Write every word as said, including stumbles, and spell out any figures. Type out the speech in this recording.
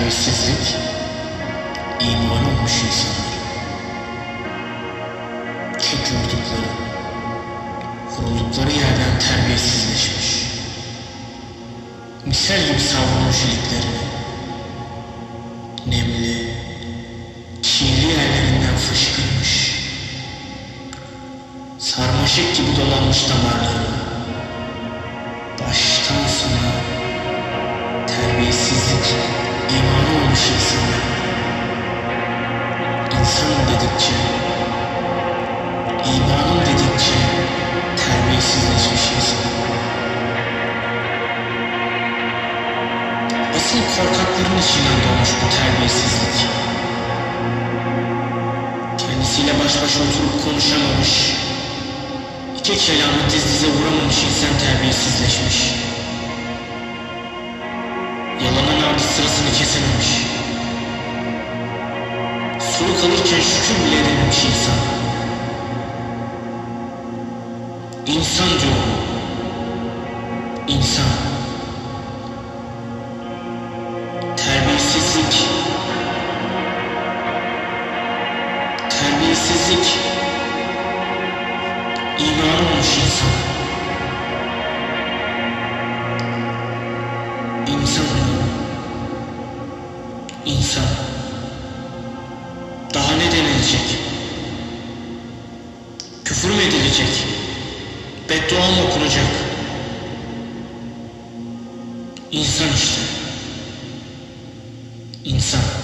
terbiyesizlik iman olmuş insanlar. Ki gördükleri, vuruldukları yerden terbiyesizleşmiş. Misal gibi savrulmuş iliklerini, nemli, kirli yerlerinden fışkırmış. Sarmaşık gibi dolanmış damarları, baştan sona terbiyesizlik imanı olmuş insanlar. İnsanım dedikçe, imanım dedikçe terbiyesizleşmiş insan. Asıl korkakların içinden doğmuş bu terbiyesizlik. Kendisiyle baş başa oturup konuşamamış, İki kelamı diz dize vuramamış insan terbiyesizleşmiş. Yalanın ardı sırasını kesememiş. Soluk alırken şükür bile edememiş insan. İnsan diyorum. İnsan. Terbiyesizlik. Terbiyesizlik. İman olmuş insan. İnsan. İnsan. Daha ne denilecek? Küfür mü edilecek? Beddua mı okunacak? İnsan işte. İnsan.